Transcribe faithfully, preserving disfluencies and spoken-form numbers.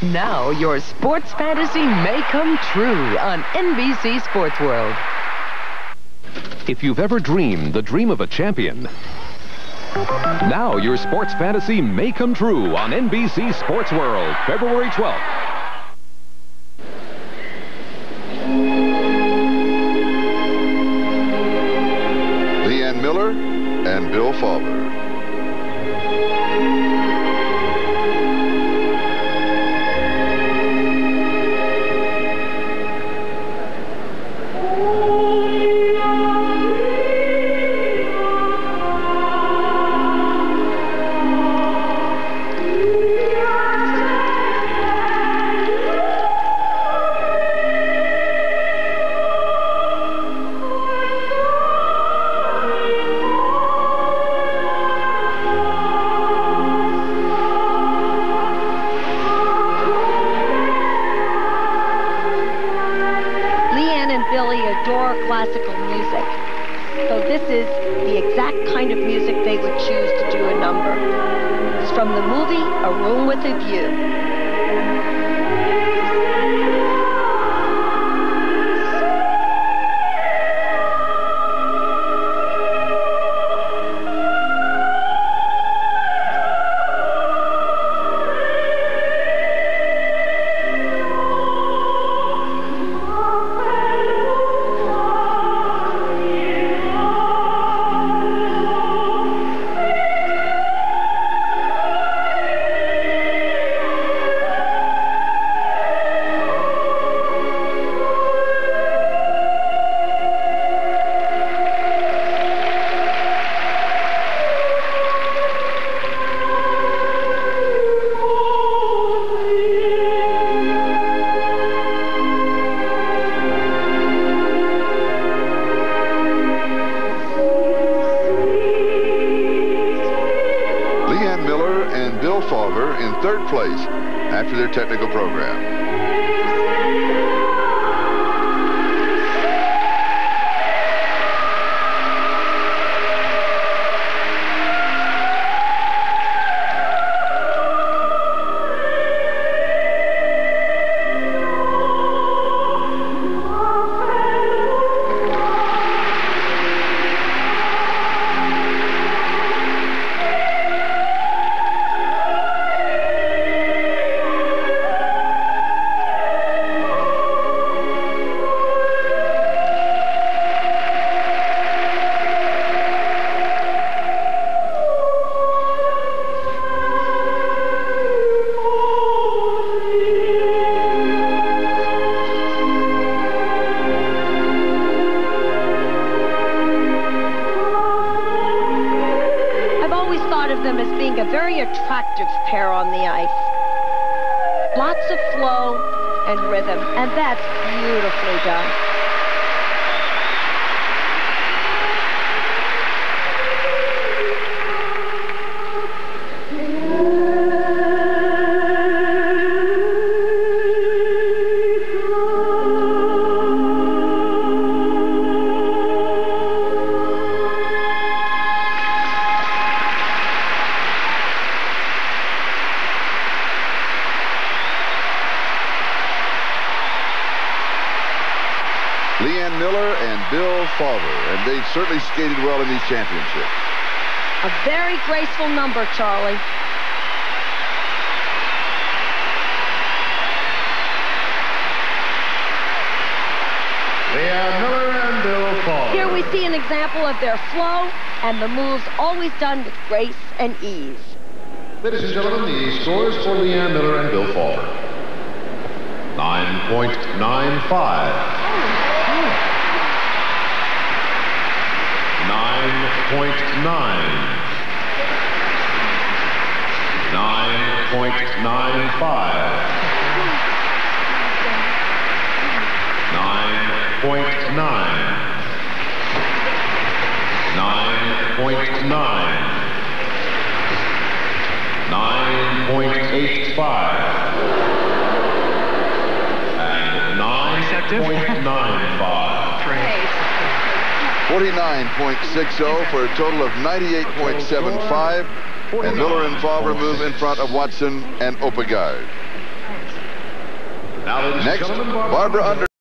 Now your sports fantasy may come true on N B C Sports World. If you've ever dreamed the dream of a champion, now your sports fantasy may come true on N B C Sports World, February twelfth. Leanne Miller and Bill Fauver. Adore classical music. So this is the exact kind of music they would choose to do a number. It's from the movie A Room with a View. Bill Fauver in third place after their technical program. Them as being a very attractive pair on the ice. Lots of flow and rhythm, and that's beautifully done. Leanne Miller and Bill Fauver, and they've certainly skated well in these championships. A very graceful number, Charlie. Leanne Miller and Bill Fauver. Here we see an example of their flow and the moves always done with grace and ease. Ladies and gentlemen, the scores for Leanne Miller and Bill Fauver. nine point nine five. nine point nine. nine point nine five. nine point nine. nine point nine. nine point eight five. And nine point nine five. forty-nine point six oh for a total of ninety-eight point seven five. And Miller and Fauver move in front of Watson and Oppegaard. Now, ladies and Next, gentlemen, Barbara Under.